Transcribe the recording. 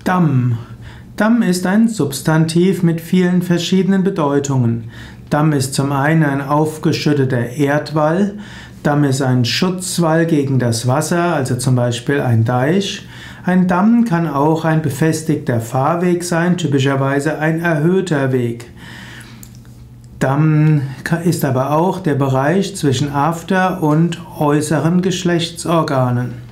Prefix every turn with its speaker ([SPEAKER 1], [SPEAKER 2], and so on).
[SPEAKER 1] Damm. Damm ist ein Substantiv mit vielen verschiedenen Bedeutungen. Damm ist zum einen ein aufgeschütteter Erdwall. Damm ist ein Schutzwall gegen das Wasser, also zum Beispiel ein Deich. Ein Damm kann auch ein befestigter Fahrweg sein, typischerweise ein erhöhter Weg. Damm ist aber auch der Bereich zwischen After und äußeren Geschlechtsorganen.